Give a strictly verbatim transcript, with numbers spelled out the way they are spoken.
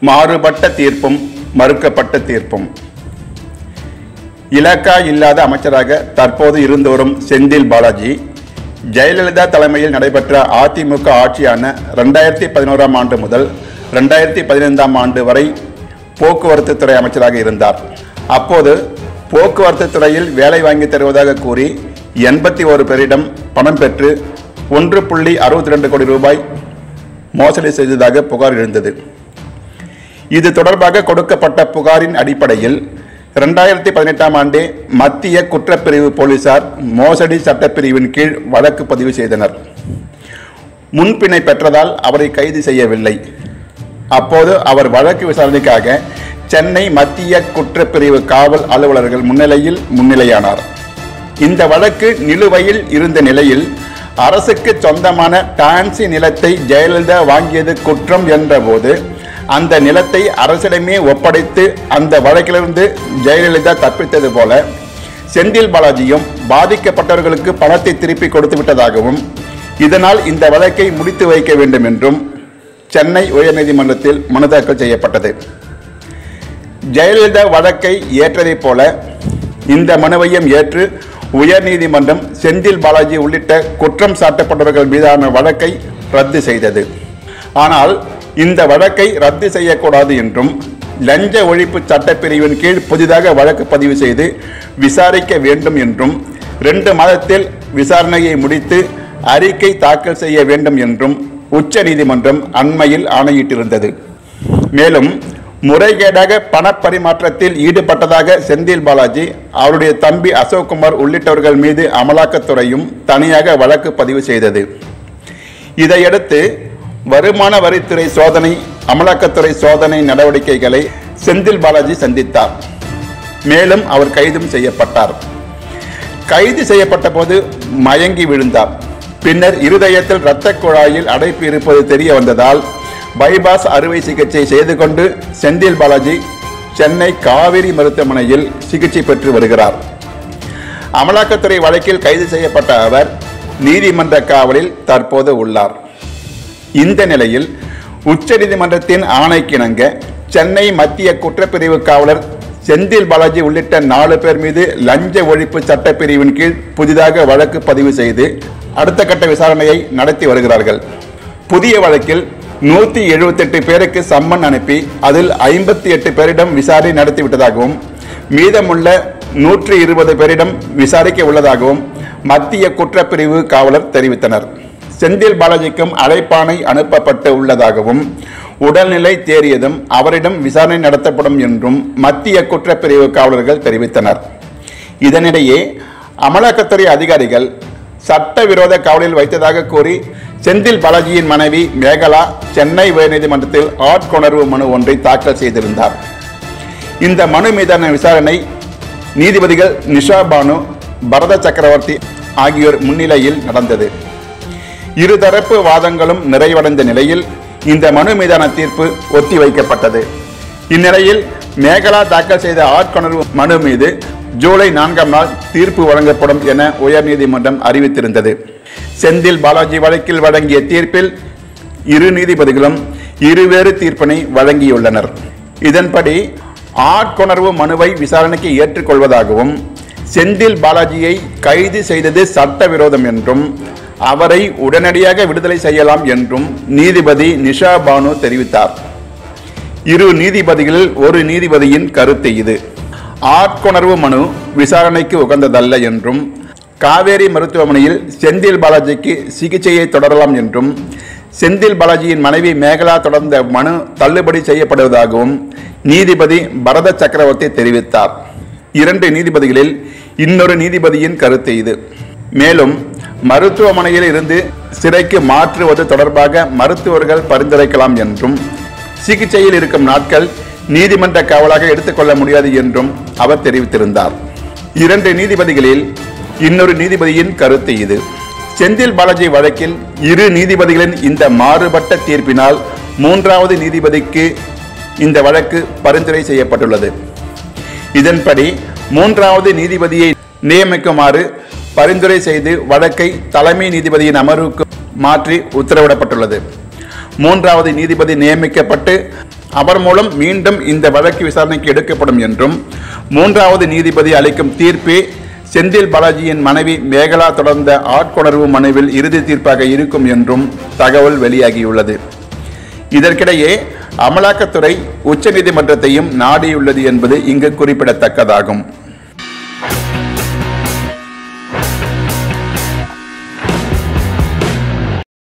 மாறுபட்ட தீர்ப்பும் மறுக்கப்பட்ட தீர்ப்பும். இலாக்கா இல்லாத அமைச்சராக தற்போது இருந்து வரும் செந்தில் பாலாஜி ஜெயலலிதா தலைமையில் நடைபெற்ற அதிமுக ஆட்சியான ரெண்டாயிரத்தி பதினோராம் ஆண்டு முதல் ரெண்டாயிரத்தி பதினைந்தாம் ஆண்டு வரை போக்குவரத்து துறை அமைச்சராக இருந்தார். அப்போது போக்குவரத்து துறையில் வேலை வாங்கி தருவதாக கூறி எண்பத்தி ஒரு பேரிடம் பணம் பெற்று ஒன்று புள்ளி அறுபத்தி ரெண்டு கோடி ரூபாய் மோசடி செய்ததாக புகார் எழுந்தது. இது தொடர்பாக கொடுக்கப்பட்ட புகாரின் அடிப்படையில் இரண்டாயிரத்தி பதினெட்டாம் ஆண்டே மத்திய குற்றப்பிரிவு போலீசார் மோசடி சட்டப்பிரிவின் கீழ் வழக்கு பதிவு செய்தனர். முன்பிணை பெற்றதால் அவரை கைது செய்யவில்லை. அப்போது அவர் வழக்கு விசாரணைக்காக சென்னை மத்திய குற்றப்பிரிவு காவல் அலுவலர்கள் முன்னிலையில் முன்னிலையானார். இந்த வழக்கு நிலுவையில் இருந்த நிலையில் அரசுக்கு சொந்தமான டான்சி நிலத்தை ஜெயலலிதா வாங்கியது குற்றம் என்ற போது அந்த நிலத்தை அரசிடமே ஒப்படைத்து அந்த வழக்கிலிருந்து ஜெயலலிதா தப்பித்தது போல செந்தில் பாலாஜியும் பாதிக்கப்பட்டவர்களுக்கு பணத்தை திருப்பி கொடுத்து விட்டதாகவும் இதனால் இந்த வழக்கை முடித்து வைக்க வேண்டும் என்றும் சென்னை உயர்நீதிமன்றத்தில் மனு தாக்கல் செய்யப்பட்டது. ஜெயலலிதா வழக்கை ஏற்றதைப் போல இந்த மனுவையும் ஏற்று உயர்நீதிமன்றம் செந்தில் பாலாஜி உள்ளிட்ட குற்றம் சாட்டப்பட்டவர்கள் மீதான வழக்கை ரத்து செய்தது. ஆனால் இந்த வழக்கை ரத்து செய்யக்கூடாது என்றும் லஞ்ச ஒழிப்பு சட்டப்பிரிவின் கீழ் புதிதாக வழக்கு பதிவு செய்து விசாரிக்க வேண்டும் என்றும் ரெண்டு மாதத்தில் விசாரணையை முடித்து அறிக்கை தாக்கல் செய்ய வேண்டும் என்றும் உச்ச நீதிமன்றம் அண்மையில் ஆணையிட்டிருந்தது. மேலும் முறைகேடாக பணப்பரிமாற்றத்தில் ஈடுபட்டதாக செந்தில் பாலாஜி அவருடைய தம்பி அசோக்குமார் உள்ளிட்டவர்கள் மீது அமலாக்கத்துறையும் தனியாக வழக்கு பதிவு செய்தது. இதையடுத்து வருமான வரித்துறை சோதனை அமலாக்கத்துறை சோதனை நடவடிக்கைகளை செந்தில் பாலாஜி சந்தித்தார். மேலும் அவர் கைதும் செய்யப்பட்டார். கைது செய்யப்பட்ட போது மயங்கி விழுந்தார். பின்னர் இருதயத்தில் இரத்த குழாயில் அடைப்பு இருப்பது தெரிய வந்ததால் பைபாஸ் அறுவை சிகிச்சை செய்து கொண்டு செந்தில் பாலாஜி சென்னை காவேரி மருத்துவமனையில் சிகிச்சை பெற்று வருகிறார். அமலாக்கத்துறை வழக்கில் கைது செய்யப்பட்ட அவர் நீதிமன்ற காவலில் தற்போது உள்ளார். இந்த நிலையில் உச்ச நீதிமன்றத்தின் ஆணைக்கிணங்க சென்னை மத்திய குற்றப்பிரிவு காவலர் செந்தில் பாலாஜி உள்ளிட்ட நாலு பேர் மீது லஞ்ச ஒழிப்பு சட்டப்பிரிவின் கீழ் புதிதாக வழக்கு பதிவு செய்து அடுத்த கட்ட விசாரணையை நடத்தி வருகிறார்கள். புதிய வழக்கில் நூற்றி எழுபத்தி எட்டு பேருக்கு சம்மன் அனுப்பி அதில் ஐம்பத்தி எட்டு பேரிடம் விசாரணை நடத்திவிட்டதாகவும் மீதமுள்ள நூற்றி இருபது பேரிடம் விசாரிக்க உள்ளதாகவும் மத்திய குற்றப்பிரிவு காவலர் தெரிவித்தனர். செந்தில் பாலாஜிக்கும் அழைப்பாணை அனுப்பப்பட்டு உள்ளதாகவும் உடல்நிலை தேறியதும் அவரிடம் விசாரணை நடத்தப்படும் என்றும் மத்திய குற்றப்பிரிவு காவலர்கள் தெரிவித்தனர். இதனிடையே அமலாக்கத்துறை அதிகாரிகள் சட்டவிரோத காவலில் வைத்ததாக கூறி செந்தில் பாலாஜியின் மனைவி மேகலா சென்னை உயர்நீதிமன்றத்தில் ஆட்கொணர்வு மனு ஒன்றை தாக்கல் செய்திருந்தார். இந்த மனு மீதான விசாரணை நீதிபதிகள் நிஷா பானு, பரத சக்கரவர்த்தி ஆகியோர் முன்னிலையில் நடந்தது. இருதரப்பு வாதங்களும் நிறைவடைந்த நிலையில் இந்த மனு மீதான தீர்ப்பு ஒத்திவைக்கப்பட்டது. இந்நிலையில் மேகலா தாக்கல் செய்த ஆட்கொணர்வு மனு மீது ஜூலை நான்காம் நாள் தீர்ப்பு வழங்கப்படும் என உயர்நீதிமன்றம் அறிவித்திருந்தது. செந்தில் பாலாஜி வழக்கில் வழங்கிய தீர்ப்பில் இரு நீதிபதிகளும் இருவேறு தீர்ப்பினை வழங்கியுள்ளனர். இதன்படி ஆட்கொணர்வு மனுவை விசாரணைக்கு ஏற்றுக்கொள்வதாகவும் செந்தில் பாலாஜியை கைது செய்தது சட்டவிரோதம் என்றும் அவரை உடனடியாக விடுதலை செய்யலாம் என்றும் நீதிபதி நிஷா பானு தெரிவித்தார். இரு நீதிபதிகளில் ஒரு நீதிபதியின் கருத்து இது. ஆட்கொணர்வு மனு விசாரணைக்கு உகந்ததல்ல என்றும் காவேரி மருத்துவமனையில் செந்தில் பாலாஜிக்கு சிகிச்சையை தொடரலாம் என்றும் செந்தில் பாலாஜியின் மனைவி மேகலா தொடர்ந்த மனு தள்ளுபடி செய்யப்படுவதாகவும் நீதிபதி பரத சக்கரவர்த்தி தெரிவித்தார். இரண்டு நீதிபதிகளில் இன்னொரு நீதிபதியின் கருத்து இது. மேலும் மருத்துவமனையில் இருந்து சிறைக்கு மாற்றுவது தொடர்பாக மருத்துவர்கள் பரிந்துரைக்கலாம் என்றும் சிகிச்சையில் இருக்கும் நாட்கள் நீதிமன்ற காவலாக எடுத்துக்கொள்ள முடியாது என்றும் அவர் தெரிவித்திருந்தார். இரண்டு நீதிபதிகளில் இன்னொரு நீதிபதியின் கருத்து இது. செந்தில் பாலாஜி வழக்கில் இரு நீதிபதிகளின் இந்த மாறுபட்ட தீர்ப்பினால் மூன்றாவது நீதிபதிக்கு இந்த வழக்கு பரிந்துரை செய்யப்பட்டுள்ளது. இதன்படி மூன்றாவது நீதிபதியை நியமிக்குமாறு பரிந்துரை செய்து வழக்கை தலைமை நீதிபதியின் அமர்வுக்கு மாற்றி உத்தரவிடப்பட்டுள்ளது. மூன்றாவது நீதிபதி நியமிக்கப்பட்டு அவர் மூலம் மீண்டும் இந்த வழக்கு விசாரணைக்கு எடுக்கப்படும் என்றும், மூன்றாவது நீதிபதி அளிக்கும் தீர்ப்பே செந்தில் பாலாஜியின் மனைவி மேகலா தொடர்ந்த ஆட்கொணர்வு மனுவில் இறுதி தீர்ப்பாக இருக்கும் என்றும் தகவல் வெளியாகியுள்ளது. இதற்கிடையே அமலாக்கத்துறை உச்சநீதிமன்றத்தையும் நாடியுள்ளது என்பது இங்கு குறிப்பிடத்தக்கதாகும்.